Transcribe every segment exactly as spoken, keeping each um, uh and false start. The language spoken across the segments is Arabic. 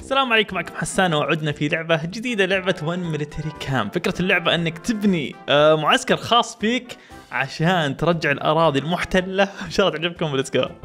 السلام عليكم، معكم حسان وعدنا في لعبة جديدة، لعبة ون ميليتري كامب. فكرة اللعبة انك تبني معسكر خاص فيك عشان ترجع الأراضي المحتلة. ان شاء الله تعجبكم. ليتس جو.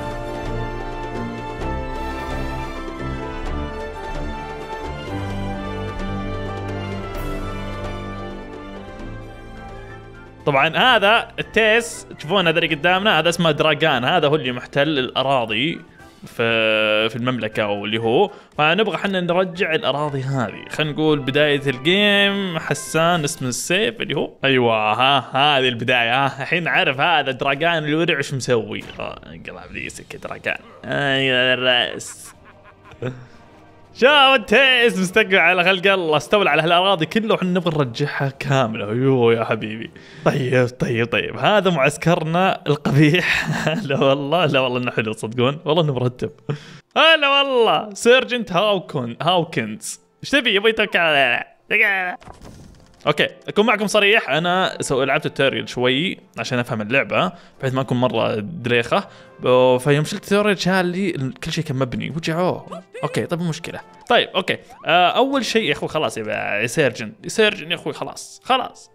طبعا هذا التيس تشوفون هذا اللي قدامنا، هذا اسمه دراجان، هذا هو اللي محتل الأراضي في في المملكة او اللي هو، فنبغى احنا نرجع الاراضي هذه. خلينا نقول بداية الجيم حسان اسم السيف اللي هو ايوه ها هذه البداية. ها الحين عارف هذا دراجان الورع ايش مسوي. انقلب لي سكة دراجان. ايوه الراس. شوف التيس مستقبل على خلق الله، استولى على هالاراضي كلها وحنا نبغى نرجعها كامله. ايوه يا حبيبي. طيب طيب طيب هذا معسكرنا القبيح. لا والله لا والله انه حلو، تصدقون والله انه مرتب. هلا والله سيرجنت هاوكن هاوكنز. ايش تبي؟ يبغى يتوكل على اوكي اكون معكم صريح، انا سو لعبت التوريال شوي عشان افهم اللعبه بحيث ما اكون مره دريخه، فيوم شلت التوريال شال لي كل شيء كان مبني وجعوه. اوكي طيب مو مشكله. طيب اوكي آه اول شيء يا اخوي خلاص يا سيرجن سيرجن يا اخوي خلاص خلاص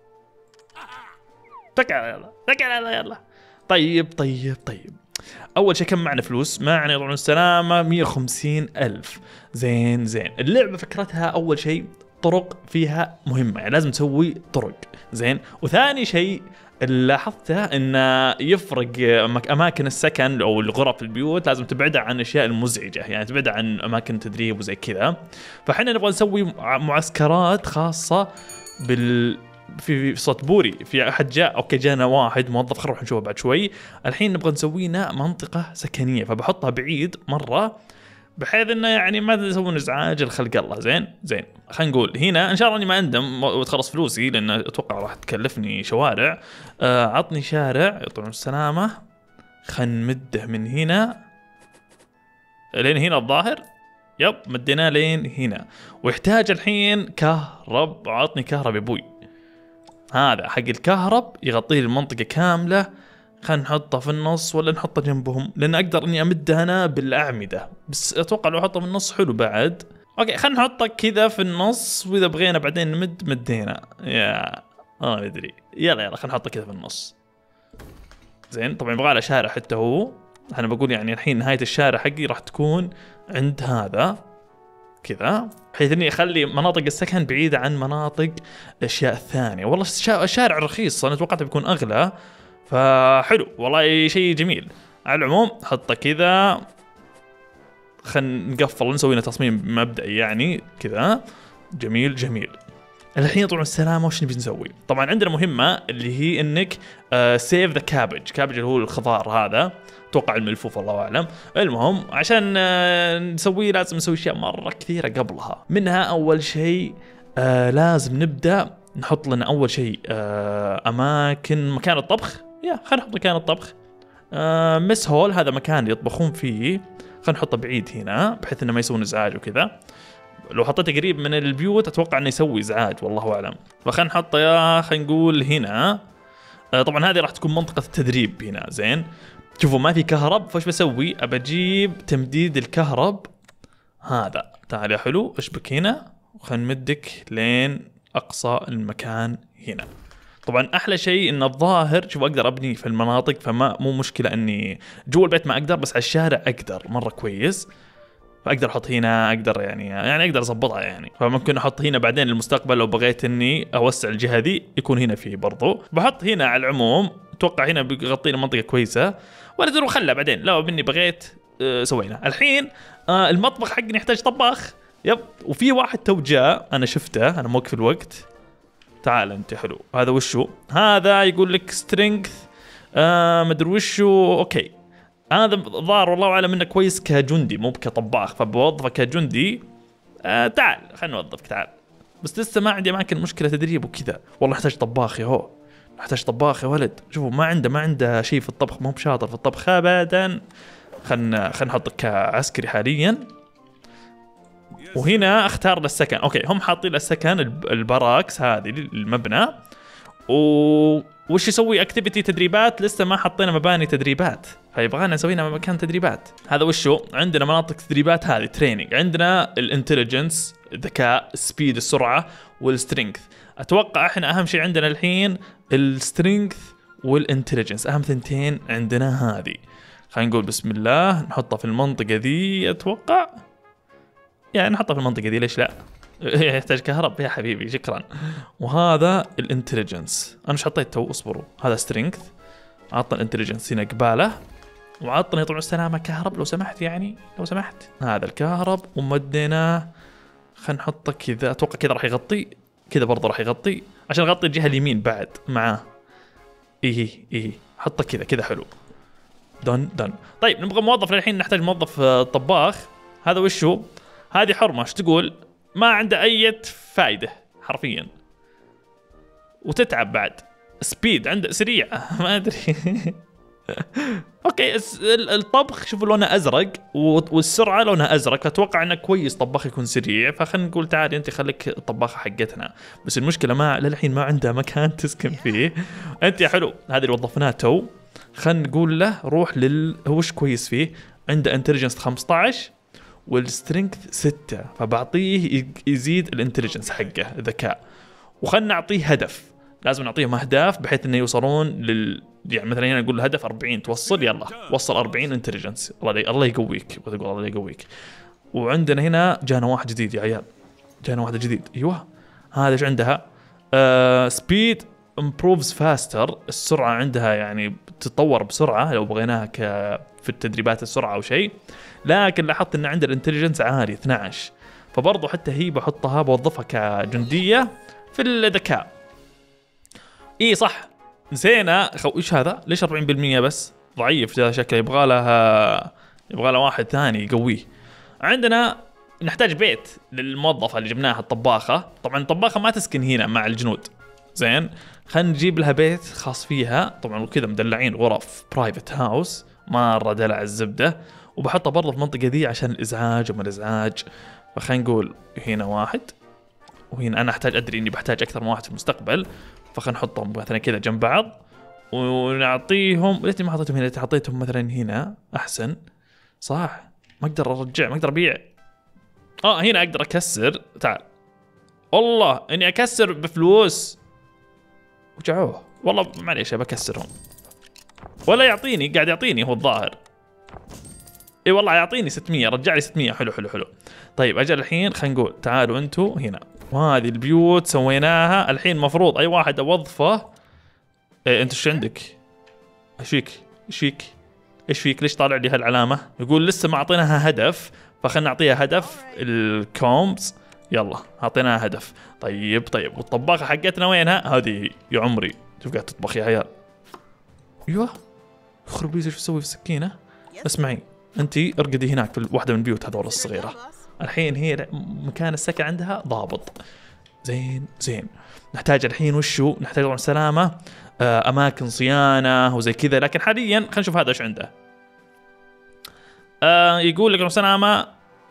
تكل يلا تكل يلا يلا. طيب طيب طيب اول شيء كم معنا فلوس؟ معنا طبعا السلامه مية وخمسين الف. زين زين. اللعبه فكرتها اول شيء طرق فيها مهمة، يعني لازم تسوي طرق. زين. وثاني شيء اللي لاحظته انه يفرق اماكن السكن او الغرف البيوت، لازم تبعدها عن الاشياء المزعجة، يعني تبعدها عن اماكن تدريب وزي كذا. فاحنا نبغى نسوي معسكرات خاصة بال في صوت بوري. في احد جاء اوكي جانا واحد موظف، خلينا نروح نشوفه بعد شوي. الحين نبغى نسوينا منطقة سكنية، فبحطها بعيد مرة بحيث انه يعني ما يسوون ازعاج الخلق الله. زين زين. خلينا نقول هنا ان شاء الله اني ما اندم وتخلص فلوسي، لان اتوقع راح تكلفني شوارع. آه عطني شارع طبعا السلامه. خلينا نمده من هنا لين هنا الظاهر. يب مديناه لين هنا، ويحتاج الحين كهرب. عطني كهرب يا ابوي. هذا حق الكهرب يغطي لي المنطقه كامله. خلينا نحطه في النص ولا نحطه جنبهم، لان اقدر اني امده انا بالاعمده، بس اتوقع لو احطه في النص حلو بعد. اوكي خلينا نحطه كذا في النص، واذا بغينا بعدين نمد مدينا. يا ما ادري. يلا يلا خلينا نحطه كذا في النص. زين. طبعا يبغى له شارع حتى هو. انا بقول يعني الحين نهايه الشارع حقي راح تكون عند هذا كذا، بحيث اني اخلي مناطق السكن بعيده عن مناطق الاشياء الثانيه. والله الشارع رخيص، انا توقعته بيكون اغلى، فحلو والله شيء جميل. على العموم حطه كذا. خلينا نقفل نسوي لنا تصميم مبدئي يعني كذا. جميل جميل. الحين طبعا السلامه وش نبي نسوي؟ طبعا عندنا مهمه اللي هي انك سيف ذا كابج. كابج اللي هو الخضار هذا، اتوقع الملفوف الله اعلم. المهم عشان uh, نسويه لازم نسوي اشياء مره كثيره قبلها. منها اول شيء uh, لازم نبدا نحط لنا اول شيء uh, اماكن مكان الطبخ. يا خلينا نحط مكان الطبخ. آه مس هول هذا مكان يطبخون فيه، خلينا نحطه بعيد هنا بحيث انه ما يسوون ازعاج وكذا. لو حطيته قريب من البيوت اتوقع انه يسوي ازعاج والله اعلم. فخلينا نحطه يا خلينا نقول هنا. آه طبعا هذه راح تكون منطقة التدريب هنا. زين. شوفوا ما في كهرب، فايش بسوي؟ ابى اجيب تمديد الكهرب هذا. تعال يا حلو اشبك هنا وخلينا نمدك لين اقصى المكان هنا. طبعا احلى شيء ان الظاهر شوف اقدر ابني في المناطق، فما مو مشكله اني جوا البيت ما اقدر، بس على الشارع اقدر مره كويس. فاقدر احط هنا، اقدر يعني يعني اقدر اضبطها يعني. فممكن احط هنا بعدين للمستقبل لو بغيت اني اوسع الجهه ذي يكون هنا فيه برضو. بحط هنا على العموم. اتوقع هنا بيغطي لنا منطقه كويسه، ولا تروح خلها بعدين لو مني بغيت أه سوينا. الحين أه المطبخ حقنا يحتاج طباخ. يب. وفي واحد تو جاء انا شفته، انا موقف الوقت. تعال انت حلو. هذا وشو؟ هذا يقول لك سترينث آه مدري وشو. اوكي هذا ظاهر والله اعلم انه كويس كجندي مو كطباخ، فبوظفه كجندي. آه تعال خلينا نوظفك تعال. بس لسه ما عندي اماكن، مشكله تدريب وكذا. والله نحتاج طباخ يا هو، نحتاج طباخ يا ولد. شوفوا ما عنده ما عنده شيء في الطبخ، مو بشاطر في الطبخ ابدا. خلينا خلينا نحطك كعسكري حاليا. وهنا اختار للسكن. اوكي هم حاطين للسكن البراكس هذه المبنى، و وش يسوي اكتيفيتي تدريبات، لسه ما حطينا مباني تدريبات، فيبغانا نسوينا مكان تدريبات. هذا وشو عندنا مناطق تدريبات هذه تريننج. عندنا الانتليجنس الذكاء، السبيد السرعه، والسترينث. اتوقع احنا اهم شيء عندنا الحين السترينث والانتليجنس، اهم ثنتين عندنا هذه. خلينا نقول بسم الله نحطها في المنطقه ذي. اتوقع يعني نحطها في المنطقه ذي، ليش لا؟ يحتاج كهرب يا حبيبي شكرا. وهذا الانتليجنس انا مش حطيت تو، اصبروا. هذا سترينث، عطنا الانتليجنس هنا قباله، وعطنا يطلع السلامه كهرب لو سمحت، يعني لو سمحت. هذا الكهرب ومديناه. خلينا نحطه كذا، اتوقع كذا راح يغطي، كذا برضه راح يغطي عشان يغطي الجهه اليمين بعد معاه. ايه ايه حطه كذا كذا حلو. دن دن. طيب نبغى موظف للحين، نحتاج موظف طباخ. هذا وشو؟ هذه حرمه، ايش تقول؟ ما عنده اي فائده حرفيا، وتتعب بعد. سبيد عنده سريع ما ادري. اوكي الطبخ شوفوا لونه ازرق والسرعه لونها ازرق، اتوقع انه كويس طباخ يكون سريع، فخلينا نقول تعال انت خليك الطباخه حقتنا. بس المشكله ما للحين ما عنده مكان تسكن فيه. انت يا حلو هذا اللي وظفناه تو، خلينا نقول له روح لل وش كويس فيه. عنده انتليجنس خمسة عشر والسترينث ستة، فبعطيه يزيد الانتليجنس حقه الذكاء. وخلنا نعطيه هدف، لازم نعطيهم اهداف بحيث انه يوصلون لل يعني مثلا هنا نقول له هدف أربعين، توصل يلا وصل أربعين انتليجنس. الله الله يقويك، بتقول الله يقويك. وعندنا هنا جانا واحد جديد يا عيال، جانا واحد جديد. ايوه هذا ايش عندها؟ سبيد امبروفز فاستر، السرعه عندها يعني تتطور بسرعه لو بغيناها ك في التدريبات السرعه او شيء. لكن لاحظت ان عندها الانتليجنس عالي اثني عشر، فبرضه حتى هي بحطها بوظفها كجنديه في الذكاء. اي صح نسينا خو... ايش هذا؟ ليش أربعين بالمية بس؟ ضعيف هذا شكله، يبغى لها يبغى له واحد ثاني يقويه. عندنا نحتاج بيت للموظفه اللي جبناها الطباخه. طبعا الطباخه ما تسكن هنا مع الجنود، زين خلينا نجيب لها بيت خاص فيها. طبعا وكذا مدلعين غرف برايفت هاوس، مره دلع الزبده. وبحطها برضه في المنطقه دي عشان الازعاج وما الازعاج. فخلينا نقول هنا واحد، وهنا انا احتاج ادري اني بحتاج اكثر من واحد في المستقبل، فخلينا نحطهم مثلا كذا جنب بعض ونعطيهم. ليتني ما حطيتهم هنا، حطيتهم مثلا هنا احسن. صح ما اقدر ارجع، ما اقدر ابيع. اه هنا اقدر اكسر. تعال والله اني اكسر بفلوس. وجعوه والله معليش بكسرهم. ولا يعطيني، قاعد يعطيني هو الظاهر. اي والله يعطيني ستمية، رجع لي ستمية. حلو حلو حلو. طيب اجل الحين خلينا نقول تعالوا انتوا هنا، وهذه البيوت سويناها. الحين مفروض اي واحد اوظفه. إيه انت ايش عندك؟ ايش فيك؟ ايش فيك؟ ايش فيك؟ ليش طالع لي هالعلامه؟ يقول لسه ما اعطيناها هدف، فخلنا نعطيها هدف. الكومبس يلا اعطيناها هدف. طيب طيب والطباخه حقتنا وينها؟ هذه يا عمري شوف قاعد تطبخ يا عيال. ايوه خرب بيزي، ايش تسوي في السكينه؟ اسمعي انت ارقدي هناك في واحده من البيوت هذول الصغيره. الحين هي مكان السكن عندها ضابط. زين زين. نحتاج الحين وشو؟ نحتاج طبعا سلامه، اماكن صيانه وزي كذا. لكن حاليا خلينا نشوف هذا ايش عنده. آه يقول لك سلامه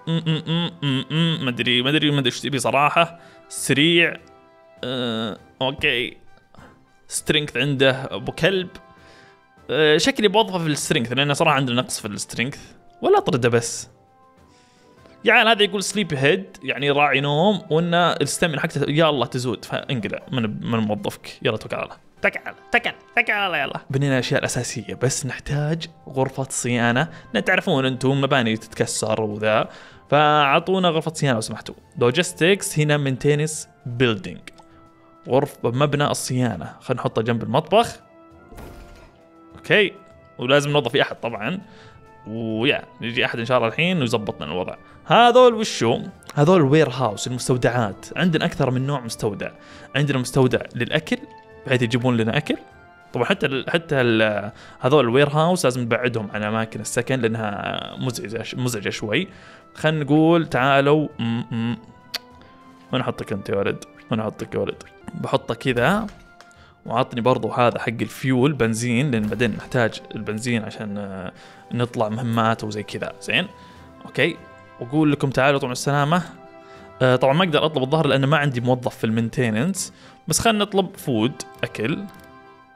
ما ادري ما ادري ما ادري ايش تبي صراحه. سريع. آه اوكي. سترينث عنده ابو كلب. آه شكلي بوظفه في السترينث لانه صراحه عندنا نقص في السترينث. ولا اطرده بس. يعني هذا يقول سليب هيد يعني راعي نوم، وان الستامين حقته يا الله تزود، فانقلع من من موظفك. يلا توكل على الله. تكل تكل تكل على يلا. بنينا الاشياء الاساسيه، بس نحتاج غرفه صيانه. تعرفون انتم مباني تتكسر وذا، فاعطونا غرفه صيانه لو سمحتوا. لوجيستكس هنا مينتينس بيلدينج، غرفه مبنى الصيانه. خلينا نحطها جنب المطبخ. اوكي. ولازم نوظف في احد طبعا، ويا يجي احد ان شاء الله الحين ويظبط لنا الوضع. هذول وشو؟ هذول الوير هاوس، المستودعات. عندنا اكثر من نوع مستودع. عندنا مستودع للاكل بحيث يجيبون لنا اكل. طبعا حتى ال حتى ال هذول الوير هاوس لازم نبعدهم عن اماكن السكن لانها مزعجه مزعجه شوي. خلينا نقول تعالوا وين احطك انت يا ولد؟ وين احطك يا ولد؟ بحطه كذا. وعطني برضو هذا حق الفيول بنزين، لان بعدين نحتاج البنزين عشان نطلع مهمات وزي كذا. زين اوكي. واقول لكم تعالوا طبعا السلامه. آه طبعا ما اقدر اطلب الظهر لان ما عندي موظف في المينتيننس، بس خلينا نطلب فود اكل.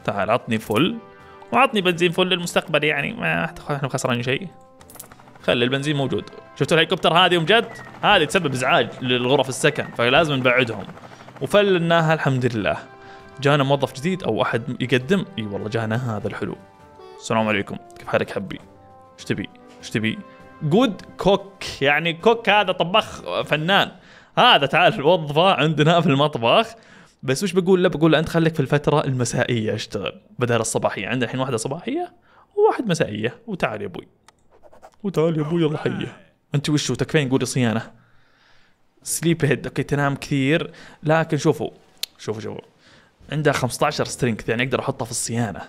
تعال عطني فل وعطني بنزين فل للمستقبل، يعني ما احنا خسرانين شيء. خلي البنزين موجود. شفتوا الهليكوبتر هذه ومجد هذه تسبب ازعاج للغرف السكن، فلازم نبعدهم. وفلناها الحمد لله. جانا موظف جديد او احد يقدم، اي والله جانا هذا الحلو. السلام عليكم، كيف حالك حبي؟ ايش تبي؟ ايش تبي؟ جود كوك، يعني كوك هذا طباخ فنان. هذا تعال وظفه عندنا في المطبخ. بس وش بقول له؟ بقول له انت خليك في الفتره المسائيه اشتغل بدل الصباحيه. عندنا الحين واحده صباحيه وواحد مسائيه. وتعال يا ابوي، وتعال يا ابوي، الله حيه. انت وشو تكفين قولي صيانه؟ سليب هيد، اوكي تنام كثير، لكن شوفوا شوفوا شوفوا عندها خمسة عشر سترينث، يعني اقدر احطها في الصيانه.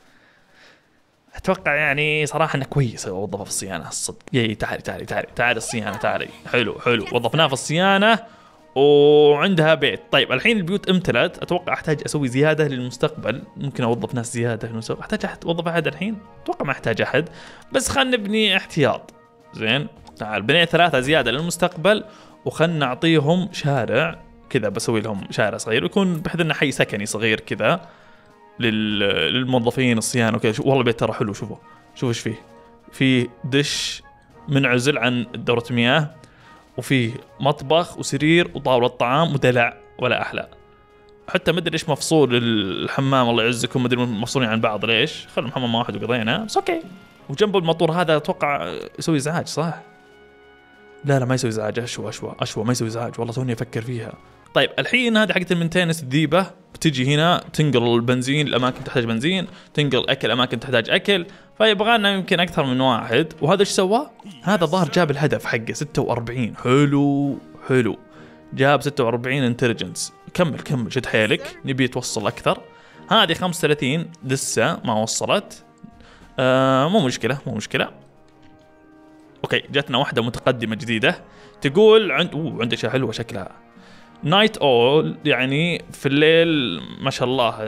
اتوقع يعني صراحه انه كويس اوظفها في الصيانه الصدق. يي تعالي تعالي تعالي تعالي الصيانه، تعالي. حلو حلو، وظفناها في الصيانه وعندها بيت. طيب الحين البيوت امتلت، اتوقع احتاج اسوي زياده للمستقبل. ممكن اوظف ناس زياده في المستقبل. احتاج أحد اوظف احد الحين؟ اتوقع ما احتاج احد، بس خلينا نبني احتياط. زين تعال بنيت ثلاثه زياده للمستقبل، وخلنا نعطيهم شارع كذا. بسوي لهم شارع صغير ويكون بحيث انه حي سكني صغير كذا للموظفين الصيانه وكذا. والله البيت ترى حلو. شوفوا شوفوا ايش فيه. فيه دش منعزل عن دورة مياه، وفيه مطبخ وسرير وطاولة طعام ودلع ولا أحلى. حتى مدري ليش مفصول الحمام، الله يعزكم، مدري مفصولين عن بعض ليش. خلوا حمام واحد وقضينا، بس اوكي. وجنبه الموتور هذا اتوقع يسوي ازعاج صح؟ لا لا ما يسوي ازعاج. اشوى اشوى اشوى ما يسوي ازعاج، والله توني افكر فيها. طيب الحين هذه حقت المينتيننس الذيبه، بتجي هنا تنقل البنزين الاماكن تحتاج بنزين، تنقل اكل اماكن تحتاج اكل، فيبغى لنا يمكن اكثر من واحد. وهذا ايش سوى؟ هذا ظهر جاب الهدف حقه ستة وأربعين. حلو حلو، جاب ستة وأربعين انتليجنس. كمل كمل شد حيلك، نبي توصل اكثر. هذه خمسة وثلاثين لسه ما وصلت. آه مو مشكله مو مشكله. اوكي جاتنا واحده متقدمه جديده تقول عند اوه عندها اشياء حلوه شكلها. نايت اول، يعني في الليل ما شاء الله،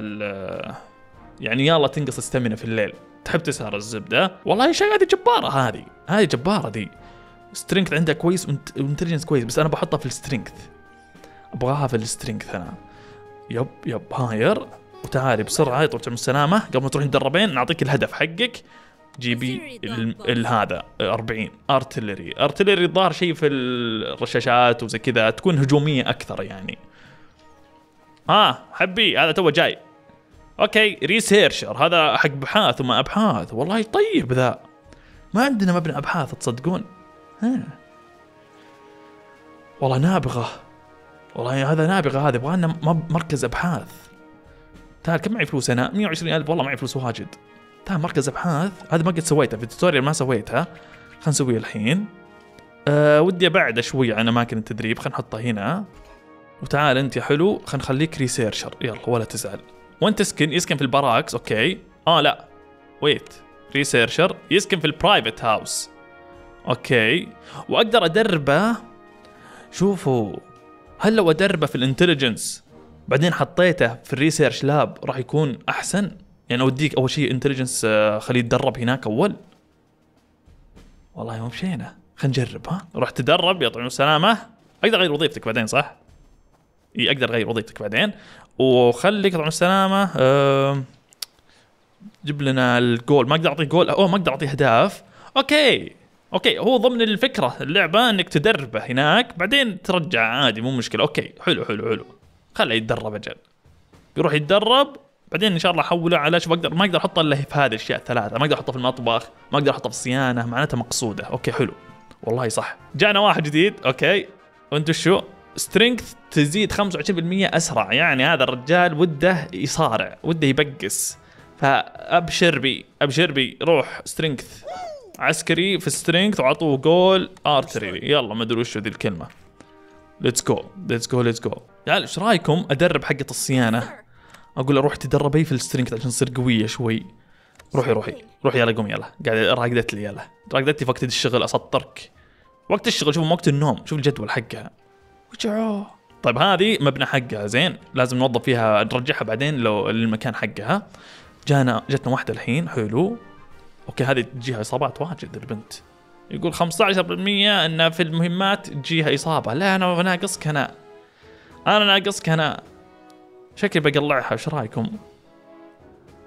يعني يلا تنقص استمنة في الليل، تحب تسهر الزبده. والله شيء هذه جباره، هذه هذه جباره دي. سترينث عندها كويس وانتليجنس كويس، بس انا بحطها في السترينث، ابغاها في السترينث انا. يب يب هاير. وتعالي بسرعه يا طويلة السلامه، قبل ما تروحين تدربين نعطيك الهدف حقك. جيبي هذا أربعين ارتلري. ارتلري الظاهر شيء في الرشاشات وزي كذا، تكون هجوميه اكثر يعني. ها آه حبي هذا تو جاي. اوكي ريسيرشر، هذا حق ابحاث وما ابحاث. والله طيب ذا، ما عندنا مبنى ابحاث تصدقون. ها والله نابغه، والله هذا نابغه، هذا يبغى لنا مركز ابحاث. تعال كم معي فلوس انا؟ مئة وعشرين ألف. والله معي فلوس واجد. تعال مركز ابحاث، هذا ما قد سويتها في التوتوريال، ما سويتها. خلينا نسويها الحين. أه ودي ابعد شوي عن اماكن التدريب، خلينا نحطها هنا. وتعال انت يا حلو خلينا نخليك ريسيرشر، يلا ولا تزعل. وانت تسكن يسكن في البراكس. اوكي اه لا ويت، ريسيرشر يسكن في البرايفت هاوس. اوكي واقدر ادربه. شوفوا هل لو ادربه في الانتليجنس بعدين حطيته في الريسيرش لاب راح يكون احسن؟ يعني اوديك اول شيء انتليجنس خليه يتدرب هناك اول. والله مو بشينه، خلينا نجرب. ها روح تدرب يا طويل السلامه. اقدر اغير وظيفتك بعدين صح؟ اي اقدر اغير وظيفتك بعدين. وخليك طبعا السلامه. أه جيب لنا الجول. ما اقدر اعطيه جول، اوه ما اقدر اعطيه اهداف. اوكي اوكي هو ضمن الفكره اللعبه انك تدربه هناك بعدين ترجع عادي مو مشكله. اوكي حلو حلو حلو، خليه يتدرب اجل، يروح يتدرب بعدين ان شاء الله احوله على. شوف اقدر ما اقدر احطه الا في هذه الاشياء الثلاثه، ما اقدر احطه في المطبخ، ما اقدر احطه في الصيانه، معناتها مقصوده. اوكي حلو والله صح. جانا واحد جديد. اوكي وانتو شو؟ سترينث تزيد خمسة وعشرين بالمئة اسرع، يعني هذا الرجال وده يصارع، وده يبقس. فابشر بي ابشر بي، روح سترينث عسكري في سترينث وعطوه جول ارتري. يلا ما ادري وش ذي الكلمه. ليتس جو ليتس جو ليتس جو. يعني ايش رايكم ادرب حقه الصيانه؟ اقول له روح تدربي في السترينث عشان تصير قويه شوي. روحي روحي روحي يلا قوم يلا، قاعد راقدت لي. يلا راقدتي في وقت الشغل اسطرك. وقت الشغل شوف، وقت النوم شوف الجدول حقها. وجعوه. طيب هذه مبنى حقها زين، لازم نوظف فيها نرجعها بعدين لو المكان حقها. جانا جتنا واحدة الحين. حلو اوكي هذه تجيها اصابات واجد البنت. يقول خمسة عشر بالمئة ان في المهمات تجيها اصابة. لا انا ناقصك انا انا ناقصك انا شكلي بقلعها. ايش رايكم؟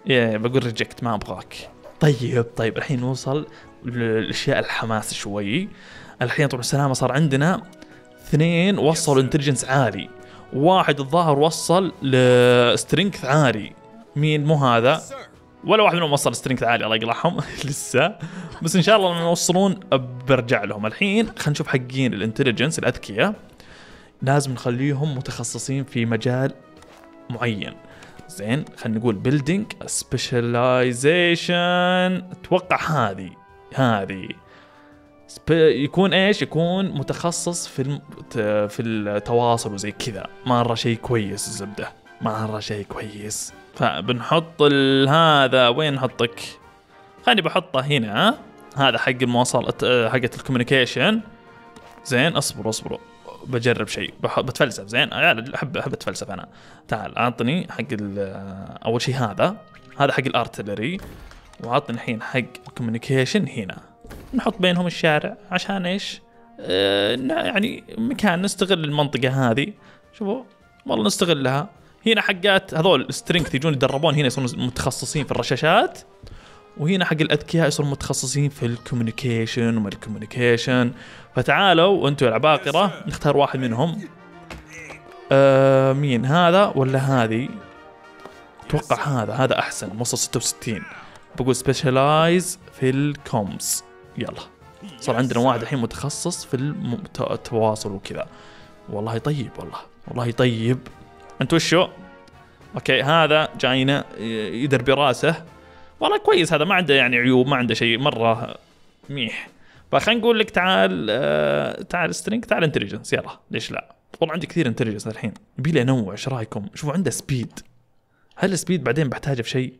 يا بقول ريجكت ما ابغاك. طيب طيب الحين نوصل للاشياء الحماس شوي. الحين طبعا السلامة صار عندنا اثنين وصلوا انتليجنس عالي، واحد الظاهر وصل لسترينث عالي. مين؟ مو هذا ولا واحد منهم وصل سترينث عالي الله يقلعهم لسه، بس ان شاء الله لما يوصلون برجع لهم. الحين خلينا نشوف حقين الانتليجنس الاذكياء، لازم نخليهم متخصصين في مجال معين. زين خلينا نقول بيلدينج سبيشاليزيشن، اتوقع هذه هذه يكون ايش، يكون متخصص في الم... في التواصل وزي كذا. مره شيء كويس الزبده، مره شيء كويس. فبنحط هذا وين نحطك؟ خليني بحطه هنا. هذا حق المواصلات حقت الكوميونيكيشن. زين اصبروا اصبروا بجرب شيء بتفلسف. زين احب احب اتفلسف انا. تعال اعطني حق اول شيء هذا هذا حق الارتلري، وعطني الحين حق الكوميونيكيشن هنا. نحط بينهم الشارع عشان ايش؟ اه يعني مكان نستغل المنطقة هذه. شوفوا والله نستغلها. هنا حقات هذول سترينث يجون يتدربون هنا يصيرون متخصصين في الرشاشات، وهنا حق الاذكياء يصيرون متخصصين في الكوميونيكيشن وما الكوميونيكيشن. فتعالوا وانتم العباقرة نختار واحد منهم. آه مين هذا ولا هذه؟ اتوقع هذا هذا احسن، وصل ستة وستين. بقول سبيشالايز في الكومز. يلا صار عندنا واحد الحين متخصص في التواصل وكذا. والله طيب والله والله طيب. انت وشو؟ اوكي هذا جاينا يدر براسه. والله كويس هذا، ما عنده يعني عيوب، ما عنده شيء مره ميح. فخلينا نقول لك تعال آه تعال سترينج، تعال انتليجنس. يلا ليش لا؟ والله عندي كثير انتليجنس الحين، يبي لي انوع. ايش رايكم؟ شوفوا عنده سبيد. هل السبيد بعدين بحتاجه في شيء؟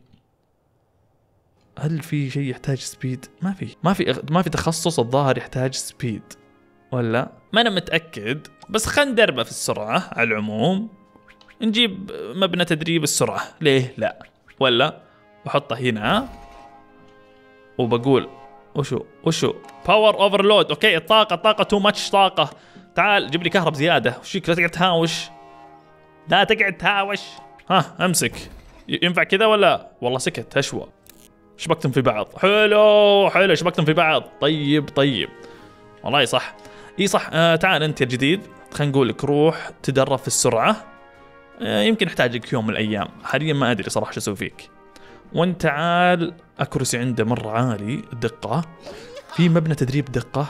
هل في شيء يحتاج سبيد؟ ما في ما في ما في تخصص الظاهر يحتاج سبيد ولا؟ ما انا متاكد، بس خلينا ندربه في السرعه على العموم. نجيب مبنى تدريب السرعه، ليه لا؟ ولا بحطه هنا وبقول وشو وشو باور اوفرلود. اوكي الطاقه الطاقه تو ماتش طاقه. تعال جيب لي كهرب زياده. وشيك لا تقعد تهاوش، لا تقعد تهاوش. ها امسك. ينفع كذا ولا؟ والله سكت هشوى. شبكتم في بعض. حلو حلو شبكتم في بعض. طيب طيب والله صح. اي صح. آه تعال انت يا جديد، خلينا نقول لك روح تدرب في السرعه. آه يمكن احتاجك يوم من الايام، حاليا ما ادري صراحه شو اسوي فيك. وانت تعال اكورسي عنده مره عالي الدقه. في مبنى تدريب دقه.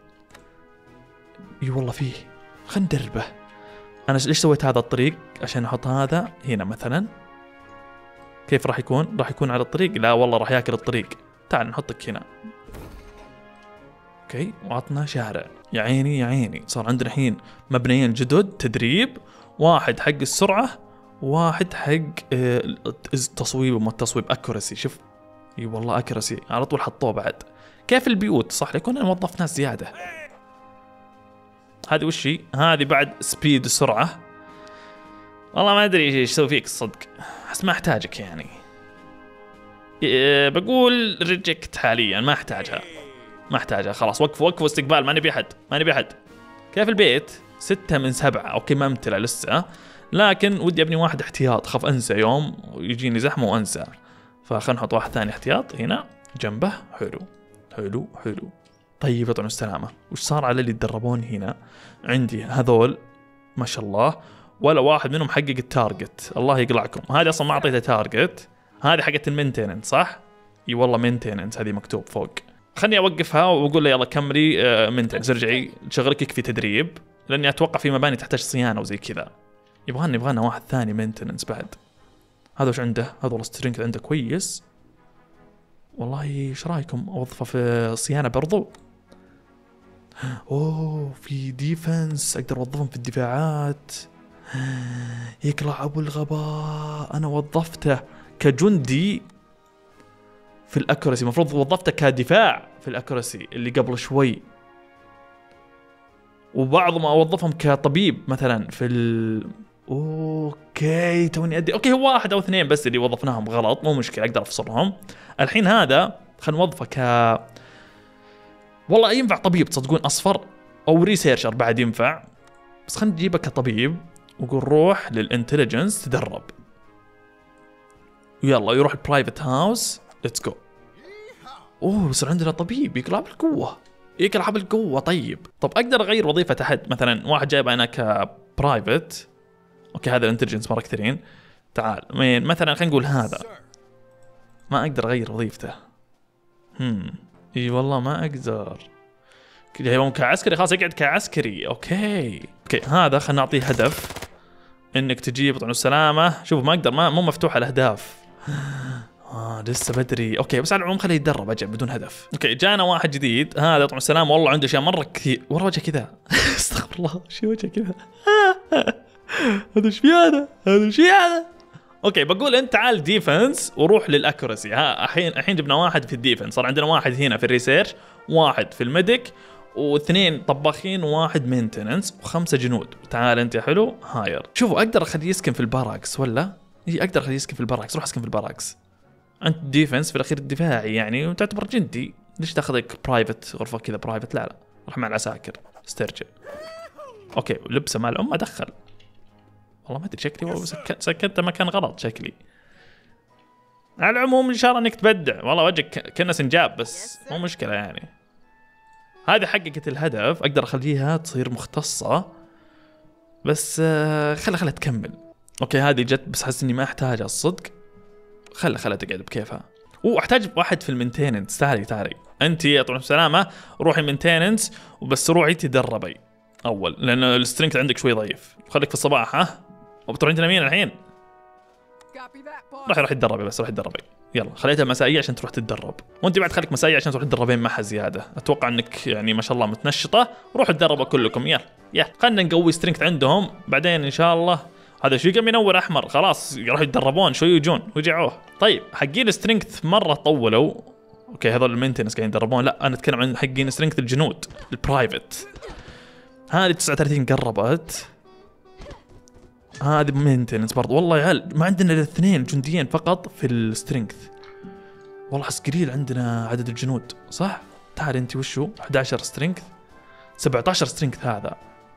اي والله فيه، خلينا ندربه. انا ليش سويت هذا الطريق؟ عشان احط هذا هنا مثلا. كيف راح يكون؟ راح يكون على الطريق؟ لا والله راح ياكل الطريق. تعال نحطك هنا. اوكي وعطنا شارع. يا عيني يا عيني. صار عندنا الحين مبنيين جدد تدريب، واحد حق السرعه واحد حق التصويب وما التصويب اكورسي. شوف اي والله اكورسي على طول حطوه بعد. كيف البيوت صح ليكون انا موظف ناس زياده. هذه وش هي؟ هذه بعد سبيد السرعه. والله ما ادري ايش اسوي فيك الصدق، احس ما احتاجك يعني. إيه بقول ريجكت حاليا، ما احتاجها ما احتاجها خلاص. وقف وقف استقبال، ما نبي احد ما نبي احد. كيف البيت؟ ستة من سبعة. اوكي ما امتلأ لسه، لكن ودي ابني واحد احتياط، خاف انسى يوم يجيني زحمه وانسى. فخلنا نحط واحد ثاني احتياط هنا جنبه. حلو حلو حلو. طيب يطعن السلامه. وش صار على اللي يتدربون هنا؟ عندي هذول ما شاء الله ولا واحد منهم حقق التارجت. الله يقلعكم. هذه اصلا ما اعطيته تارجت. هذه حقت المينتيننس صح؟ اي والله مينتيننس هذه مكتوب فوق. خلني اوقفها واقول له يلا كملي مينتيننس، ارجعي شغلك يكفي تدريب، لاني اتوقع في مباني تحتاج صيانه وزي كذا. يبغانا يبغانا واحد ثاني مينتيننس بعد. هذا وش عنده؟ هذا والله سترينث عنده كويس. والله ايش رايكم اوظفه في صيانه برضو؟ اوه في ديفنس اقدر اوظفهم في الدفاعات. يقلع ابو الغباء، انا وظفته كجندي في الاكورسي، المفروض وظفته كدفاع في الاكورسي اللي قبل شوي. وبعضهم اوظفهم كطبيب مثلا في ال اوكي توني ادري. اوكي هو واحد او اثنين بس اللي وظفناهم غلط، مو مشكله اقدر افصلهم. الحين هذا خلينا نوظفه ك والله ينفع طبيب تصدقون اصفر، او ريسيرشر بعد ينفع، بس خلينا نجيبه كطبيب وقول روح للانتليجنس تدرب. ويلا يروح البرايفت هاوس. ليتس جو. اوه يصير عندنا طبيب يقرا بالقوه، يقرا بالقوه. طيب طب اقدر اغير وظيفه احد، مثلا واحد جايب انا كبرايفت، اوكي هذا الانتليجنس مره كثيرين. تعال مين مثلا، خلينا نقول هذا ما اقدر اغير وظيفته. هم اي والله ما اقدر. جايبهم كعسكري خلاص يقعد كعسكري. اوكي اوكي هذا خلينا نعطيه هدف انك تجيب طبعا السلامه. شوف ما اقدر، ما مو مفتوح الاهداف. اه لسه بدري. اوكي بس على العموم خليه يتدرب اجل بدون هدف. اوكي جانا واحد جديد، هذا طبعا السلامه والله عنده اشياء مره كثير. ورا وجهه كذا استغفر الله، شو وجهه كذا هذا ايش في هذا؟ هذا ايش في هذا؟ اوكي بقول انت تعال ديفنس وروح للاكورسي. ها الحين الحين جبنا واحد في الديفنس، صار عندنا واحد هنا في الريسيرش، واحد في الميديك، واثنين طباخين، وواحد مينتننس، وخمسه جنود. تعال انت يا حلو هاير. شوفوا اقدر اخليه يسكن في الباراكس ولا؟ اي اقدر اخليه يسكن في الباراكس. روح اسكن في الباراكس. انت ديفنس في الاخير الدفاعي يعني، وتعتبر جندي، ليش تاخذك برايفت غرفه كذا برايفت؟ لا لا روح مع العساكر استرجع. اوكي لبسه مع الام ادخل. والله ما ادري شكلي سكت سكت مكان غلط شكلي. على العموم ان شاء الله انك تبدع. والله وجهك كأنه سنجاب بس مو مشكله يعني. هذه حققت الهدف، اقدر اخليها تصير مختصه بس آه خلها خلها تكمل. اوكي هذه جت بس حاسس اني ما احتاجها الصدق. خلها خلها تقعد بكيفها. واحتاج واحد في المينتيننس. تعالي تعالي انت يا طول السلامه روحي المينتيننس وبس، روحي تدربي اول لان السترينث عندك شوي ضعيف. خليك في الصباح. ها وبتروح عندنا مين الحين؟ راح راح تدربي بس، راح تدربي. يلا خليتها مسائيه عشان تروح تتدرب، وانت بعد خليك مسائيه عشان تروح تدربين معها زياده. اتوقع انك يعني ما شاء الله متنشطه. روحوا تدربوا كلكم. يلا يلا خلينا نقوي سترينث عندهم بعدين ان شاء الله. هذا شو قام ينور احمر خلاص يروحوا يتدربون شوي يجون ويجعوه. طيب حقين سترينث مره طولوا. اوكي هذول المينتنس قاعدين يدربون. لا انا اتكلم عن حقين سترينث الجنود البرايفت. هذه تسعة وثلاثين قربت. هذه مينتنس برضو. والله يا عيال ما عندنا الا اثنين جنديين فقط في السترينث. والله حس قليل عندنا عدد الجنود صح؟ تعال انت وشو؟ أحد عشر سترينث، سبعة عشر سترينث هذا.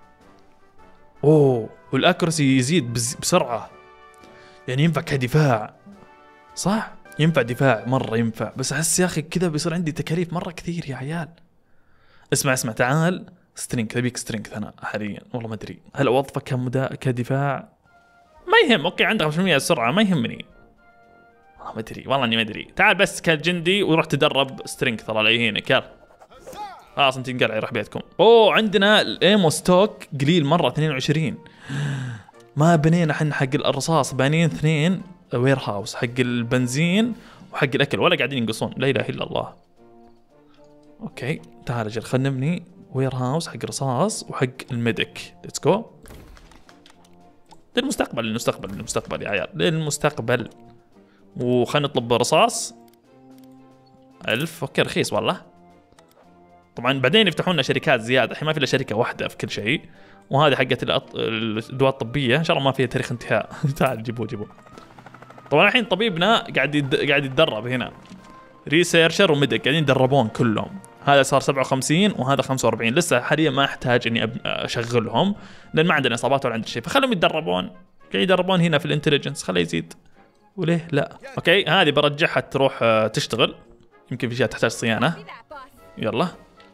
اوه والاكورسي يزيد بسرعه يعني ينفع كدفاع صح؟ ينفع دفاع مره ينفع. بس احس يا اخي كذا بيصير عندي تكاليف مره كثير يا عيال. اسمع اسمع تعال سترينث ابيك سترينث انا حاليا. والله ما ادري هل اوظفك كمدا كدفاع؟ ما يهم. اوكي عندك خمسمية السرعه ما يهمني. والله ما ادري والله اني ما ادري. تعال بس كجندي وروح تدرب سترينث طلع لي يهينك. يلا خلاص انت انقلعي روح بيتكم. اوه عندنا الايمو ستوك قليل مره اثنين وعشرين. ما بنينا احنا حق الرصاص، بانين اثنين وير هاوس حق البنزين وحق الاكل ولا قاعدين ينقصون. لا اله الا الله. اوكي تعال اجل خلنا نبني وير هاوس حق رصاص وحق الميديك. ليتس جو. للمستقبل للمستقبل للمستقبل يا عيال للمستقبل. وخلنا نطلب رصاص ألف. اوكي رخيص والله. طبعا بعدين يفتحون لنا شركات زياده، الحين ما في الا شركه واحده في كل شيء. وهذه حقت الادوات الطبيه ان شاء الله ما فيها تاريخ انتهاء. تعال جيبوه جيبوه. طبعا الحين طبيبنا قاعد يد... قاعد يتدرب هنا. ريسيرشر وميديك قاعدين يتدربون كلهم. هذا صار سبعة وخمسين وهذا خمسة وأربعين. لسه حاليا ما احتاج اني أب... اشغلهم لان ما عندنا اصابات ولا عندنا شيء، فخلهم يتدربون. قاعد يتدربون هنا في الانتليجنس. خليه يزيد. وليه لا؟ اوكي هذه برجعها تروح تشتغل، يمكن في اشياء تحتاج صيانه. يلا.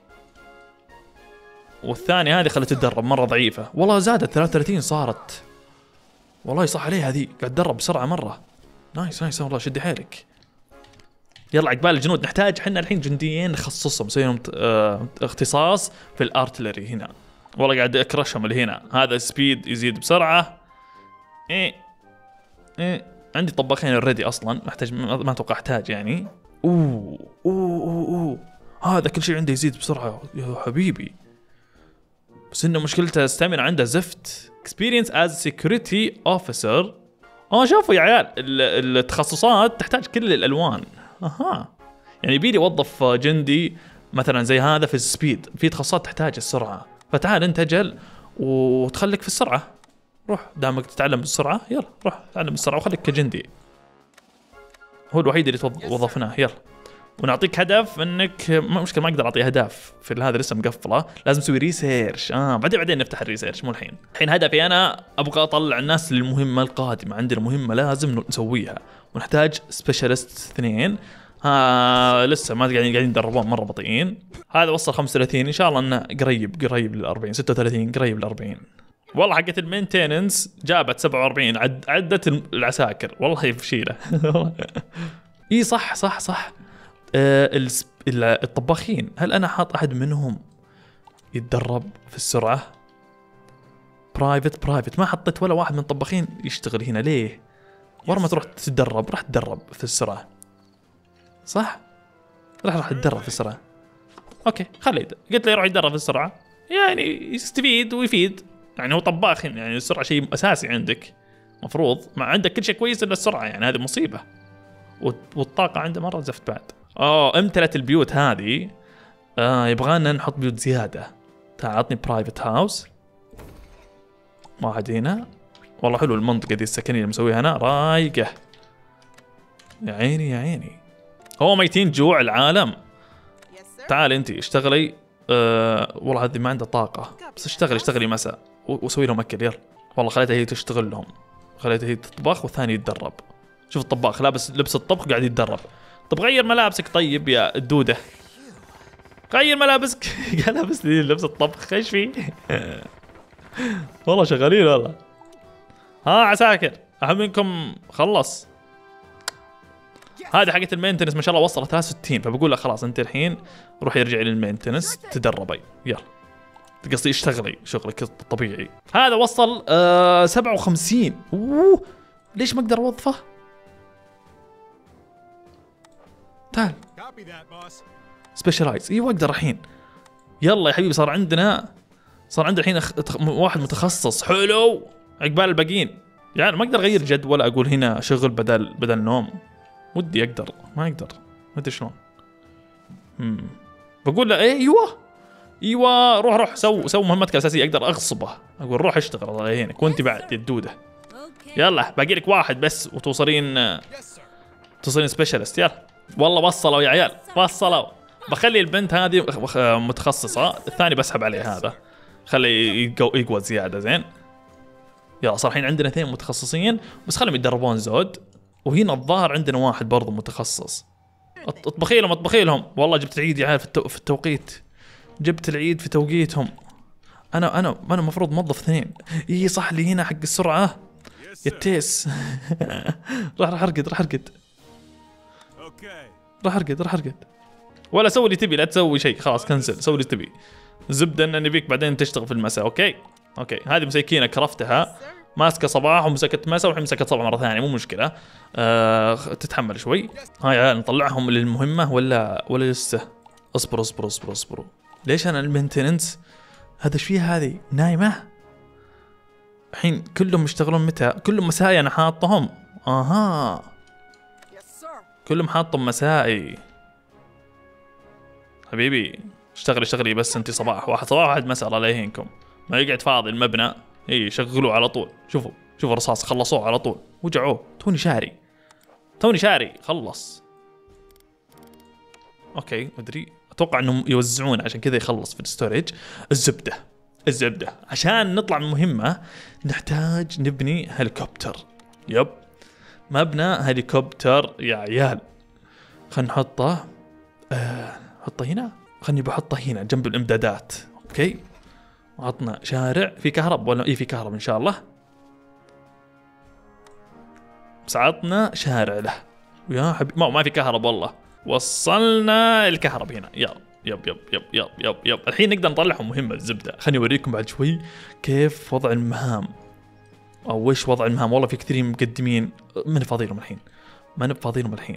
والثانية هذه خلت تتدرب مرة ضعيفة. والله زادت ثلاثة وثلاثين صارت. والله صح عليها هذه قاعد تدرب بسرعة مرة. نايس نايس والله شدي حيلك. يلا عقبال الجنود نحتاج حنا الحين جنديين نخصصهم نسوي لهم اه اختصاص في الارتلري هنا. والله قاعد اكرشهم اللي هنا. هذا سبيد يزيد بسرعة. ايه ايه عندي طباخين اوريدي اصلا محتاج ما اتوقع احتاج يعني. اوه اوه اوه, أوه. هذا كل شيء عنده يزيد بسرعة يا حبيبي. بس انه مشكلته استامينا عنده زفت. experience as security officer. اه شوفوا يا عيال التخصصات تحتاج كل الالوان. اها يعني بيدي اوظف جندي مثلا زي هذا في السبيد. في تخصصات تحتاج السرعه، فتعال انت اجل وتخليك في السرعه. روح دامك تتعلم بالسرعه يلا روح تعلم بالسرعه وخليك كجندي. هو الوحيد اللي وظفناه. يلا ونعطيك هدف انك ما مشكله ما اقدر اعطيه اهداف في هذا لسه مقفله. لازم نسوي ريسيرش. اه بعدين بعدين نفتح الريسيرش مو الحين. الحين هدفي انا ابغى اطلع الناس للمهمه القادمه. عندنا مهمه لازم نسويها ونحتاج سبيشالست اثنين. ها لسه ما قاعدين قاعدين يدربون مره بطيئين. هذا وصل خمسة وثلاثين ان شاء الله انه قريب قريب لل أربعين. ستة وثلاثين قريب لل أربعين. والله حقت المينتيننس جابت سبعة وأربعين عد عدت العساكر والله يفشيله. اي صح صح صح. آه الطباخين هل انا حاط احد منهم يتدرب في السرعه؟ برايفت برايفت ما حطيت ولا واحد من الطباخين يشتغل هنا ليه؟ ورا ما تروح تتدرب راح تتدرب في السرعه صح؟ راح راح تتدرب في السرعه. اوكي خليه قلت له يروح يتدرب في السرعه يعني يستفيد ويفيد. يعني هو طباخ يعني السرعه شيء اساسي عندك مفروض. ما عندك كل شيء كويس الا السرعه يعني هذه مصيبه. والطاقه عنده مره زفت بعد. اه امتلت البيوت هذه. آه يبغانا نحط بيوت زياده. تعال عطني برايفت هاوس واحد هنا. والله حلو المنطقه دي السكنيه اللي مسويها انا رايقه. يا عيني يا عيني. هو ميتين جوع العالم. تعال انتي اشتغلي. أه والله هذه ما عندها طاقه بس اشتغلي اشتغلي مساء وسوي لهم اكل يلا. والله خليتها هي تشتغل لهم. خليتها هي تطبخ والثاني يتدرب. شوف الطباخ لابس لبس الطبخ قاعد يتدرب. طب غير ملابسك طيب يا الدوده. غير ملابسك. قال لابس لي لبس الطبخ ايش فيه؟ والله شغالين والله. ها عساكر اهم منكم خلص. هذه حقت المينتنس ما شاء الله وصلت ثلاثة وستين. فبقول له خلاص انت الحين روح يرجع للمينتنس تدربي يلا. قصدي اشتغلي شغلك الطبيعي. هذا وصل آه سبعة وخمسين. اوه ليش ما اقدر اوظفه؟ تعال سبيشالايز. ايوه اقدر الحين. يلا يا حبيبي صار عندنا صار عندنا الحين أخ... واحد متخصص حلو عقبال الباقيين. يعني ما اقدر اغير جد ولا اقول هنا شغل بدل بدل نوم. ودي اقدر ما اقدر ما ادري شلون. امم بقول له ايه ايوه ايوه روح روح سو سو مهمتك الاساسيه. اقدر اغصبه اقول روح اشتغل الله يهينك وانت بعد الدوده. يلا باقي لك واحد بس وتوصلين توصلين سبيشالست يلا. والله وصلوا يا عيال وصلوا. بخلي البنت هذه متخصصه الثاني بسحب عليه هذا خلي يقوى زياده زين. يلا صار الحين عندنا اثنين متخصصين بس خليهم يتدربون زود. وهنا الظاهر عندنا واحد برضه متخصص. اطبخي لهم اطبخي لهم. والله جبت العيد يا عيال في, التو... في التوقيت. جبت العيد في توقيتهم. انا انا انا المفروض موظف اثنين. اي صح اللي هنا حق السرعه يتيس. راح راح ارقد راح ارقد راح ارقد راح ارقد. ولا سوي اللي تبي لا تسوي شيء خلاص كنسل سوي اللي تبي. الزبده ان نبيك بعدين تشتغل في المساء. اوكي اوكي هذه مسكينه كرفتها ماسكه صباح ومسكت مساء والحين مسكت صباح مره ثانيه مو مشكله. آه تتحمل شوي. ها يا نطلعهم للمهمه ولا ولا لسه؟ اصبر اصبر اصبر اصبروا. ليش انا المينتننس هذا ايش فيها هذه نايمه؟ الحين كلهم يشتغلون متى؟ كلهم مسائي انا حاطهم. اها كلهم حاطهم مسائي. حبيبي اشتغلي اشتغلي بس انت صباح. واحد صباح واحد مساء الله لا يهينكم. ما يقعد فاضي المبنى. اي شغلوه على طول. شوفوا شوفوا الرصاص خلصوه على طول وجعوه. توني شاري توني شاري خلص. اوكي مدري اتوقع انهم يوزعون عشان كذا يخلص في الستوريج. الزبده الزبده عشان نطلع من المهمه نحتاج نبني هليكوبتر. يب مبنى هليكوبتر يا عيال. خلينا نحطه آه حطه هنا. خلني بحطه هنا جنب الامدادات. اوكي عطنا شارع في كهرب ولا اي في كهرب ان شاء الله. بس عطنا شارع له يا حبيبي. ما ما في كهرب والله. وصلنا الكهرب هنا. يلا يب يب يب يب يب يب الحين نقدر نطلعهم مهمة الزبدة. خليني اوريكم بعد شوي كيف وضع المهام او وش وضع المهام. والله في كثيرين مقدمين ما نفاضيلهم الحين ما نفاضيلهم الحين.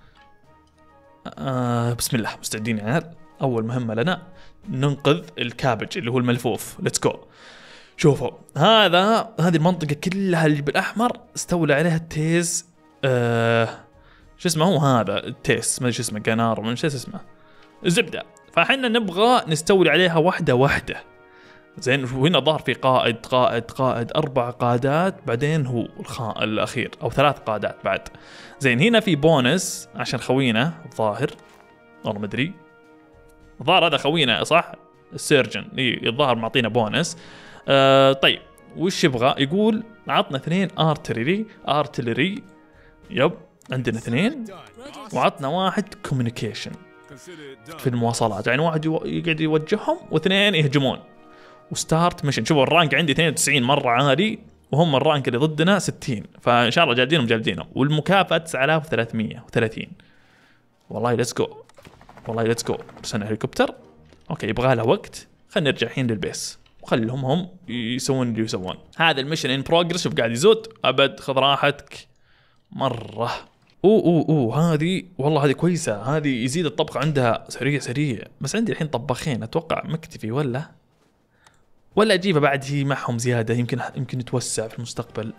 آه بسم الله مستعدين يا عيال. اول مهمة لنا ننقذ الكابج اللي هو الملفوف. ليتس جو. شوفوا هذا هذه المنطقة كلها اللي بالاحمر استولى عليها التيز. آه شو اسمه هو هذا التيس ما ادري شو اسمه قنار من شو اسمه الزبدة. فاحنا نبغى نستولي عليها واحدة واحدة زين. وهنا ظهر في قائد قائد قائد اربع قادات بعدين هو الخاء الاخير او ثلاث قادات بعد زين. هنا في بونس عشان خوينا الظاهر والله ما ادري. الظاهر هذا خوينا صح السيرجن. اي الظاهر معطينا بونس. آه طيب وش يبغى؟ يقول عطنا اثنين ارتلري ارتلري. يب عندنا اثنين، وعطنا واحد كوميونيكيشن في المواصلات، يعني واحد يو... يقعد يوجههم واثنين يهجمون. وستارت ميشن. شوفوا الرانك عندي اثنين وتسعين مرة عالي، وهم الرانك اللي ضدنا ستين، فان شاء الله جالدينهم جالدينهم. والمكافأة تسعة آلاف وثلاثمية وثلاثين. والله ليتس جو، والله ليتس جو. ارسلنا هليكوبتر. اوكي يبغى له وقت، خلينا نرجع الحين للبيس وخليهم هم يسوون اللي يسوون. هذا الميشن ان بروجرس. شوف قاعد يزود. ابد خذ راحتك مرة. اوه اوه اوه هذه والله هذه كويسة، هذه يزيد الطبخ عندها سريع سريع. بس عندي الحين طباخين، اتوقع مكتفي ولا ولا اجيبها بعد هي معهم زيادة، يمكن يمكن يتوسع في المستقبل.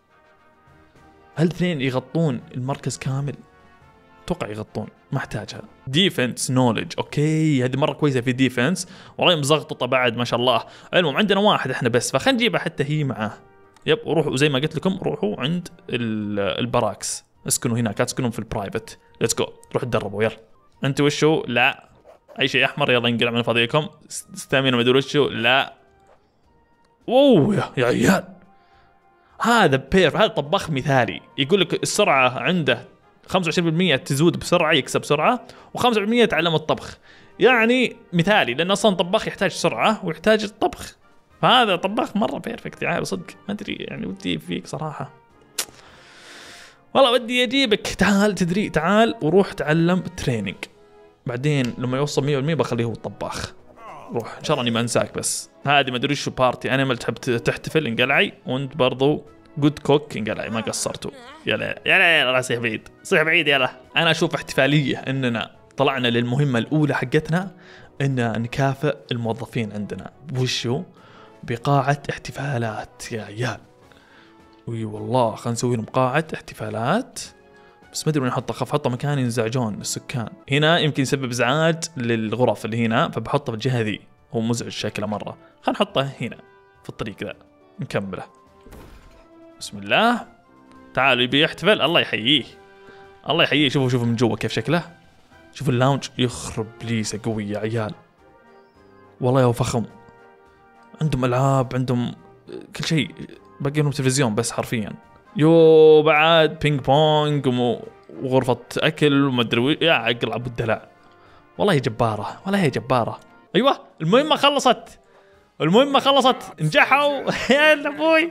هل اثنين يغطون المركز كامل؟ اتوقع يغطون، ما احتاجها. ديفنس نولج، اوكي هذه مرة كويسة في ديفنس، والله مزغططة بعد ما شاء الله. المهم عندنا واحد احنا بس، فخلينا نجيبها حتى هي معاه. يب وروحوا زي ما قلت لكم، روحوا عند البراكس، اسكنوا هناك، لا تسكنون في البرايفت. ليتس جو، روحوا تدربوا يلا. انت وشو؟ لا اي شيء احمر يلا انقلع من فضيكم. ستامينا ما ادري وشو. لا اوه يا عيال، هذا بيرف، هذا طباخ مثالي. يقول لك السرعة عنده خمسة وعشرين بالمية تزود بسرعة، يكسب سرعة، وخمسة بالمية تعلم الطبخ. يعني مثالي، لأن أصلا طباخ يحتاج سرعة ويحتاج الطبخ، فهذا طباخ مرة بيرفكت يا عيال صدق. ما أدري يعني ودي فيك صراحة، والله ودي أجيبك. تعال تدري، تعال وروح تعلم تريننج، بعدين لما يوصل مية بالمية بخليه هو الطباخ. روح ان شاء الله اني ما انساك. بس هذه ما ادري شو بارتي انيمال، تحب تحتفل انقلعي، وانت برضو جود كوك انقلعي، ما قصرتوا. يلا يلا يلا صيح بعيد، صيح بعيد يلا. انا اشوف احتفاليه اننا طلعنا للمهمه الاولى حقتنا، ان نكافئ الموظفين عندنا. وشو؟ بقاعه احتفالات يا عيال. وي والله خلينا نسوي لهم قاعه احتفالات، بس ما ادري وين احطها. خاف احطها مكان ينزعجون السكان. هنا يمكن يسبب ازعاج للغرف اللي هنا، فبحطه في الجهه ذي، هو مزعج شكله مره. خلينا نحطه هنا في الطريق ذا، نكمله. بسم الله. تعالوا يبي يحتفل، الله يحييه، الله يحييه. شوفوا شوفوا من جوا كيف شكله، شوفوا اللاونج، يخرب بليسه قوي يا عيال، والله يا فخم. عندهم العاب، عندهم كل شيء، باقي لهم تلفزيون بس حرفيا. يو بعد بينج بونج وغرفة أكل وما أدري يا عقل عبد الدلع. والله هي جبارة، والله هي جبارة. أيوة المهمة خلصت، المهمة خلصت، نجحوا. يا أبوي،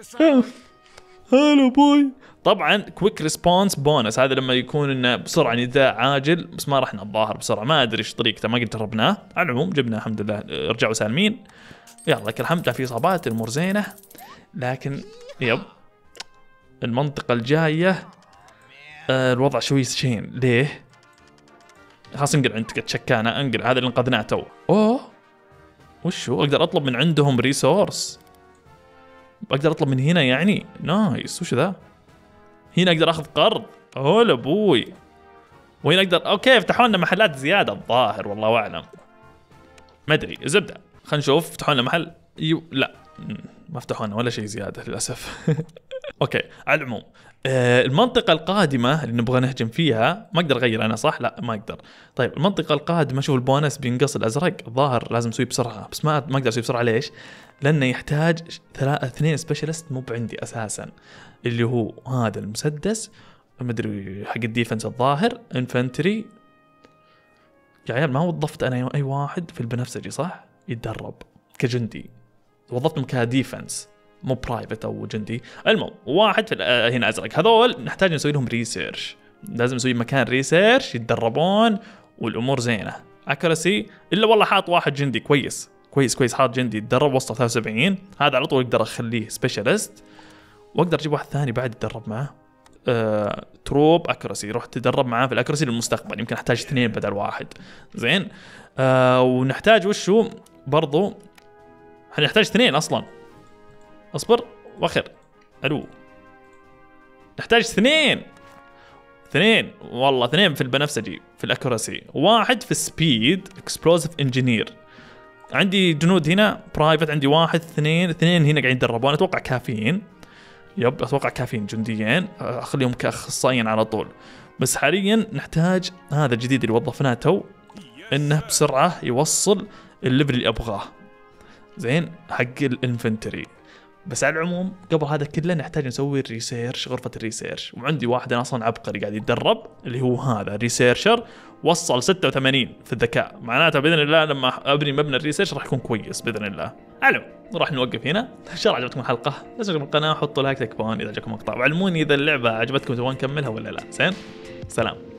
هلا أبوي. طبعا كويك ريسبونس بونس، هذا لما يكون إنه بسرعة نداء عاجل، بس ما رحنا الظاهر بسرعة، ما أدري إيش طريقته، ما قد جربناه. على العموم جبنا الحمد لله، رجعوا سالمين. يلا لك الحمد لله، في إصابات الأمور زينة، لكن يب المنطقة الجاية آه الوضع شوي شين. ليه؟ خلاص انقل عندك تشكانة، انقل هذا اللي انقذناه تو. اوه وشو؟ اقدر اطلب من عندهم ريسورس، اقدر اطلب من هنا يعني. نايس. وش ذا؟ هنا اقدر اخذ قرض. اوه ابوي. وهنا اقدر اوكي يفتحوا لنا محلات زيادة الظاهر، والله اعلم، ما ادري. زبدة خلينا نشوف. فتحوا لنا محل؟ يو لا ما فتحوا لنا ولا شيء زيادة للاسف. اوكي على العموم آه المنطقة القادمة اللي نبغى نهجم فيها، ما اقدر اغير انا صح؟ لا ما اقدر. طيب المنطقة القادمة، شوف البونس بينقص الازرق الظاهر، لازم اسويه بسرعة، بس ما ما اقدر اسويه بسرعة. ليش؟ لانه يحتاج ثلاثة اثنين سبيشالست مو بعندي اساسا، اللي هو هذا المسدس، ما ادري حق الديفنس الظاهر، انفنتري. يا عيال ما وظفت انا اي واحد في البنفسجي صح؟ يتدرب كجندي، وظفتهم كديفنس مو برايفت او جندي. المهم واحد في هنا ازرق، هذول نحتاج نسوي لهم ريسيرش، لازم نسوي مكان ريسيرش يتدربون والامور زينه. اكرسي الا والله حاط واحد جندي كويس كويس كويس، حاط جندي يتدرب وسط ثلاثة وسبعين، هذا على طول اقدر اخليه سبيشالست، واقدر اجيب واحد ثاني بعد يتدرب معه. أه... تروب اكرسي، روح تدرب معاه في الاكرسي للمستقبل، يمكن احتاج اثنين بدل واحد. زين أه... ونحتاج وشو برضو، حنحتاج اثنين اصلا. اصبر واخر. الو نحتاج اثنين اثنين والله اثنين في البنفسجي في الاكوراسي، واحد في السبيد اكسبلوزيف انجينير. عندي جنود هنا برايفت، عندي واحد اثنين اثنين هنا قاعدين يتدربون، اتوقع كافيين. يب اتوقع كافيين جنديين، اخليهم كاخصائيين على طول. بس حاليا نحتاج هذا الجديد اللي وظفناه تو، انه بسرعه يوصل الليفل اللي ابغاه. زين حق الانفنتري، بس على العموم قبل هذا كله نحتاج نسوي الريسيرش، غرفة الريسيرش. وعندي واحد أنا أصلا عبقري قاعد يتدرب اللي هو هذا ريسيرشر، وصل ستة وثمانين في الذكاء، معناته بإذن الله لما أبني مبنى الريسيرش راح يكون كويس بإذن الله. علو راح نوقف هنا. إن شاء الله عجبتكم الحلقة، لا تنسوا القناة، حطوا لايك، تكفون إذا عجبكم المقطع، وعلموني إذا اللعبة عجبتكم تبغون نكملها ولا لا. زين، سلام.